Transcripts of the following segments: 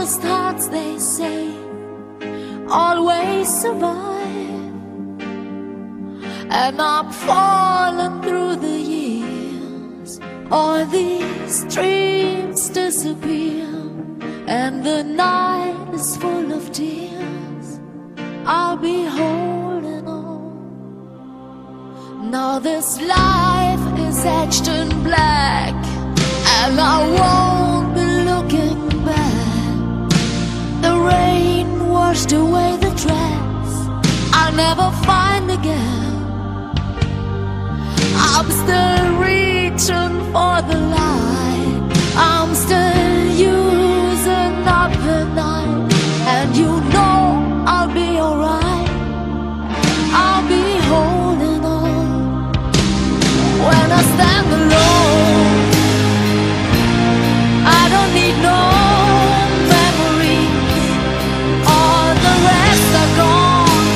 strongest hearts, they say, always survive. And I'm falling through the years, all these dreams disappear, and the night is full of tears. I'll be holding on. Now this life is etched in black, and I won't be looking back. The rain washed away the tracks I'll never find again. I'm still reaching for the light, I'm still using up the night, and you know I'll be alright. I'll be holding on. When I stand alone, I don't need no memories, all the rest are gone.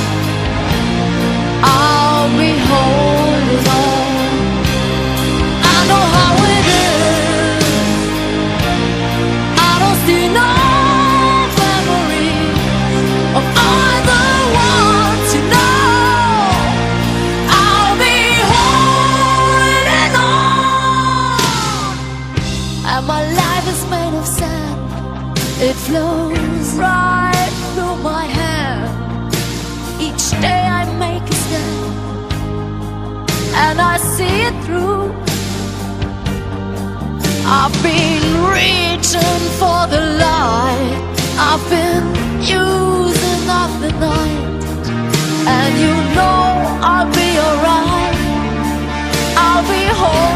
I'll be holding on. I know how it is, I don't see no memories of all the ones you know. I'll be holding on. And my life is made of sand, it flows right through my hand. Each day I make a stand, and I see it through. I've been reaching for the light, I've been using up the night, and you know I'll be alright. I'll be home.